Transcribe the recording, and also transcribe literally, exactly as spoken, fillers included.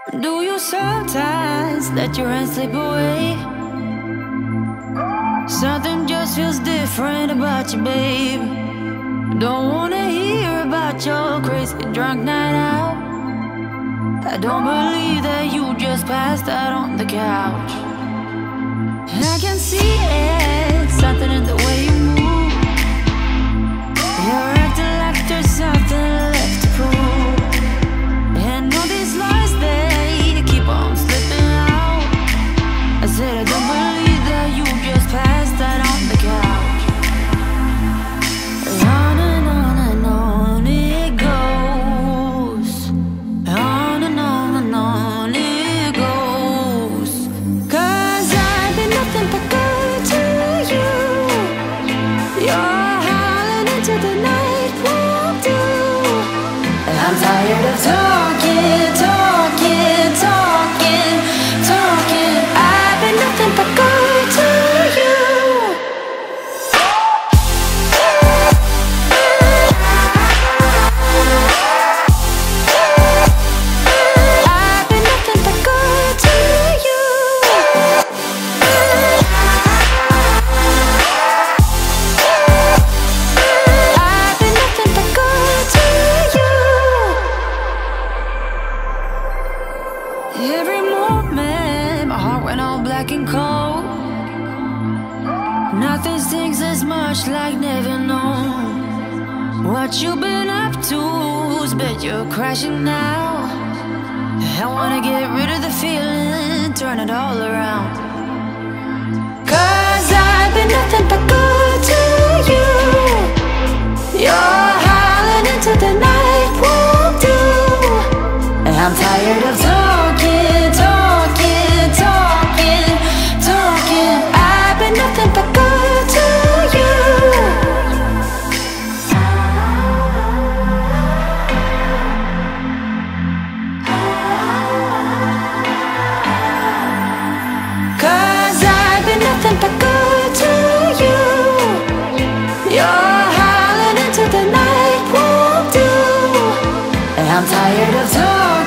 Do you sometimes let your hands slip away? Something just feels different about you, babe. Don't wanna hear about your crazy drunk night out. I don't believe that you just passed out on the couch. I can see it, something in the way you move. You're acting like there's something left to prove. And all these lies, they keep on slipping out. I said I don't believe that you just passed out on the couch. On and on and on it goes. On and on and on it goes. Cause I've been nothing but good to you. You're howling into the night, won't do. I'm tired of talking, talking, talking, talking. I've been nothing but good to you. I've been nothing but good to you. I've been nothing but good to you. Every moment, my heart went all black and cold. Nothing stings as much like never known. What you been up to, bet you're crashing now. I wanna get rid of the feeling, turn it all around. Cause I've been nothing but good to you. You're howling into the night, won't do. And I'm tired of talking, talking, talking, talking. I've been nothing but good to you. Cause I've been nothing but good to you. You're howling into the night, won't do. And I'm tired of talking.